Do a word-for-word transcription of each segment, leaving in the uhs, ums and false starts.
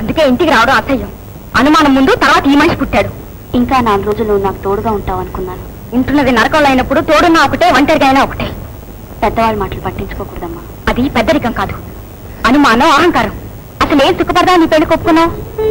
అందుకే ఇంటికి రావడం అసహ్యం. అనుమానం ముందు తర్వాత ఈ మనిషి పుట్టాడు. ఇంకా నాలుగు రోజులు నాకు తోడుగా ఉంటావు అనుకున్నాను. ఉంటున్నది నరకంలో అయినప్పుడు తోడున్నా ఒకటే, ఒంటరిగా అయినా ఒకటే. పెద్దవాళ్ళ మాటలు పట్టించుకోకూడదమ్మా. అది పెద్దరికం కాదు, అనుమానం, అహంకారం. అసలు ఏం సుఖపడదా నీ పెళ్లి కొప్పుకున్నావు?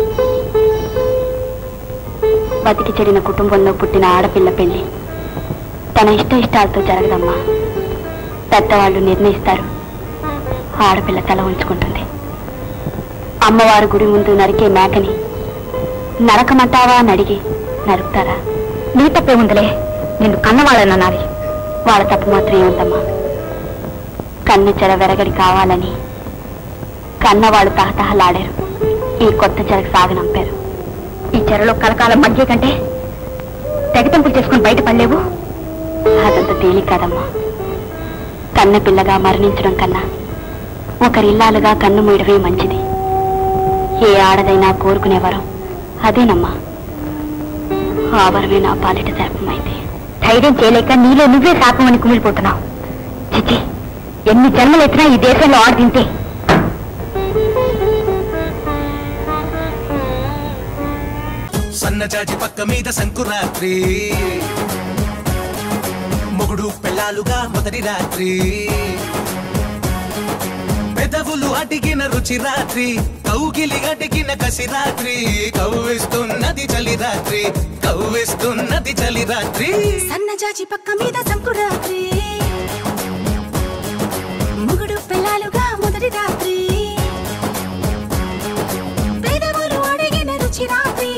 బతికి చెడిన కుటుంబంలో పుట్టిన ఆడపిల్ల పెళ్లి తన ఇష్ట ఇష్టాలతో జరగదమ్మా. పెద్దవాళ్ళు నిర్ణయిస్తారు, ఆడపిల్ల తల ఉంచుకుంటుంది. అమ్మవారు గుడి ముందు నరికే మేకని నరకమంటావా అని అడిగి నరుకుతారా? నీ తప్పే ఉందిలే, నిన్ను కన్నవాళ్ళననాలి. వాళ్ళ తప్పు మాత్రం ఏముందమ్మా? కన్ను చెర వెరగడి కావాలని కన్నవాళ్ళు తహతహలాడారు, ఈ కొత్త చెరకు సాగనంపారు. ఈ చెరలో కలకాలం మధ్య కంటే తెగతింపులు చేసుకుని బయట పడలేవు. అదంత తేలిక కాదమ్మా. కన్న పిల్లగా మరణించడం కన్నా ఒకరిల్లాలుగా కన్ను మూయడమే మంచిది. ఏ ఆడదైనా కోరుకునేవారు అదేనమ్మా. ఆ వరమే నా పాలిట శాపమైతే ధైర్యం చేయలేక నీలో నువ్వే శాపం అని కుమిలిపోతున్నావు. చిచి, ఎన్ని జన్మలెత్తినా ఈ దేశంలో ఆడు తింటే. సన్నజాజి పక్క మీద సంకురాత్రి, మొగుడు పెళ్ళాలుగా మొదటి రాత్రి, పెదవులు అడిగిన రుచి రాత్రి, కౌగిలి అడిగిన కసి రాత్రి, కవ్విస్తున్నది చలి రాత్రి, కవ్విస్తున్నది చలి రాత్రి. సన్నజాజి పక్క మీద సంకురాత్రి, మొగుడు పెళ్ళాలుగా మొదటి రాత్రి, పెదవులు అడిగిన రుచి రాత్రి,